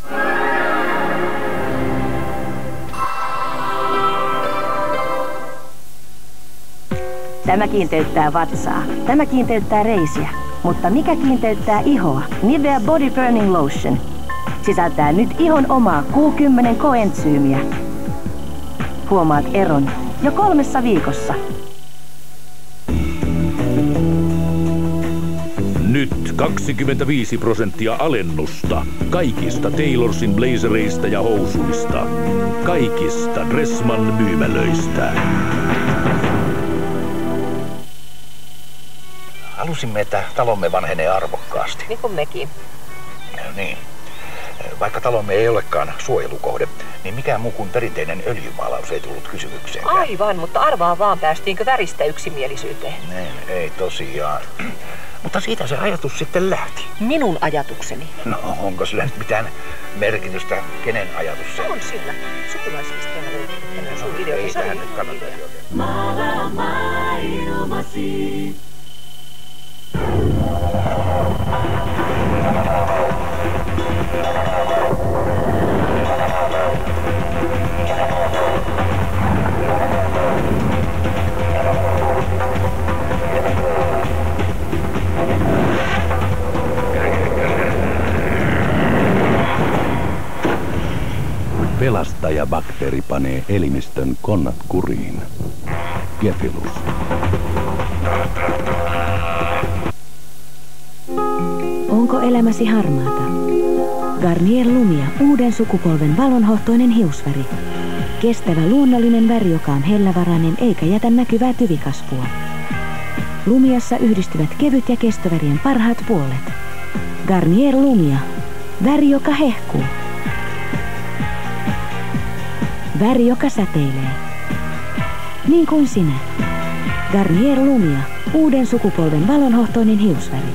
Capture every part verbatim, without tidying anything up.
Tämä kiinteyttää vatsaa. Tämä kiinteyttää reisiä. Mutta mikä kiinteyttää ihoa? Nivea Body Burning Lotion. Sisältää nyt ihon omaa Q kymmenen koentsyymiä. Huomaat eron jo kolmessa viikossa. Nyt kaksikymmentäviisi prosenttia alennusta kaikista Taylorsin blazereista ja housuista. Kaikista Dressmann myymälöistä. Halusimme, että talomme vanhenee arvokkaasti. Niin kuin mekin. Niin. Vaikka talomme ei olekaan suojelukohde, niin mikään muu kuin perinteinen öljymaalaus ei tullut kysymykseen. Aivan, mutta arvaa vaan, päästiinkö väristä yksimielisyyteen. Niin, ei tosiaan. Mutta siitä se ajatus sitten lähti. Minun ajatukseni. No, onko sillä nyt mitään merkitystä, kenen ajatus se on? Sillä. Sukulaislisteellä löytyy tänään sun video. Ei tähän nyt kannata. Maalaa maailmasi. Pelastajabakteeri panee elimistön konnat kuriin. Gefilus. Onko elämäsi harmaata? Garnier Lumia, uuden sukupolven valonhohtoinen hiusväri. Kestävä luonnollinen väri, joka on hellävarainen eikä jätä näkyvää tyvikasvua. Lumiassa yhdistyvät kevyt- ja kestovärien parhaat puolet. Garnier Lumia, väri, joka hehkuu. Väri, joka säteilee. Niin kuin sinä. Garnier Lumia, uuden sukupolven valonhohtoinen hiusväri.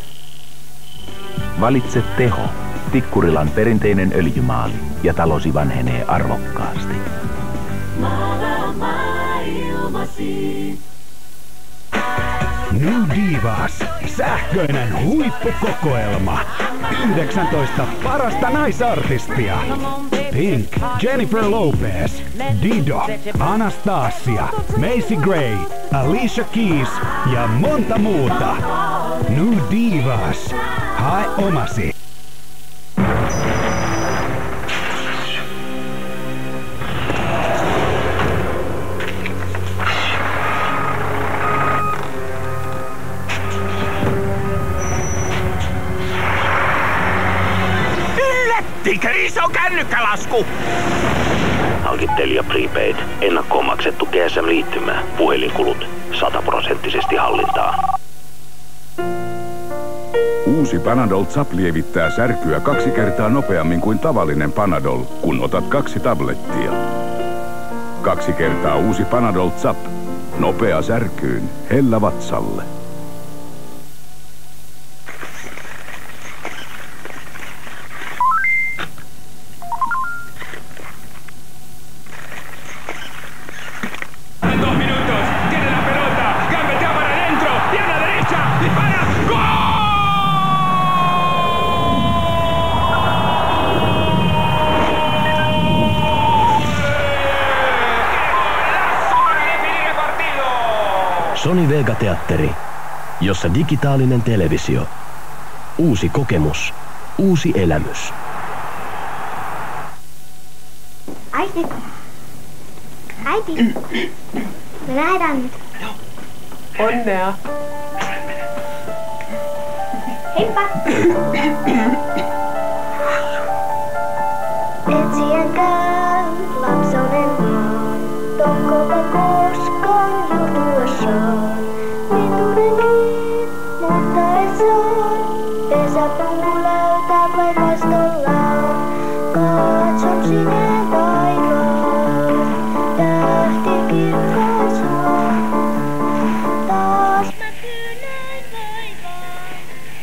Valitse teho. Tikkurilan perinteinen öljymaali ja talosi vanhenee arvokkaasti. Maalaa maailmasi. New Divas, sähköinen huippukokoelma. yhdeksäntoista parasta naisartistia. Pink, Jennifer Lopez, Dido, Anastasia, Macy Gray, Alicia Keys ja monta muuta. New Divas, hae omasi. Yllättikö iso kännykkälasku? Hanki Telia Prepaid. Ennakkoon maksettu G S M-liittymä. Puhelinkulut sataprosenttisesti hallintaa. Uusi Panadol Zap lievittää särkyä kaksi kertaa nopeammin kuin tavallinen Panadol, kun otat kaksi tablettia. Kaksi kertaa uusi Panadol Zap. Nopea särkyyn, hellä vatsalle. Sony Vega-teatteri, jossa digitaalinen televisio. Uusi kokemus, uusi elämys. Äiti. Äiti. Me lähdetään nyt. Onnea. Heippa. Etsien käy lapsonen vaan, tokkopa koskaan jutuassaan. Lintunen mutta et saa, pesäpuu löytää vain vastollaan. Katson sinne taivaan, tähti kirkkaat saa. Taas näkyy näin vaivaa,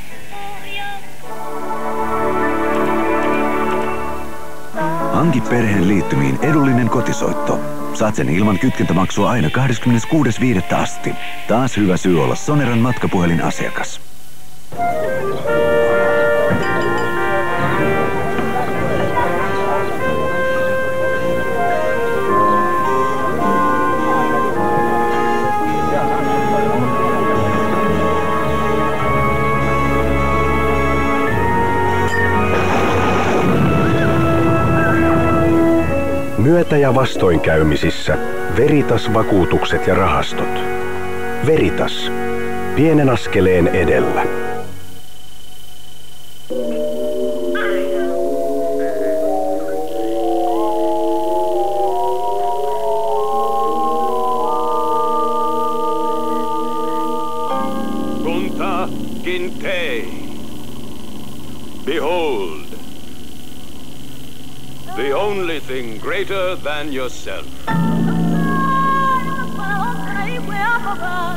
Hanki perheen liittymiin edullinen kotisoitto. Saat sen ilman kytkentämaksua aina kahdeskymmeneskuudes viidettä asti. Taas hyvä syy olla Soneran matkapuhelinasiakas. Myötä- ja vastoinkäymisissä Veritas-vakuutukset ja rahastot. Veritas. Pienen askeleen edellä. Kunta Kintei. Behold, the only thing greater than yourself.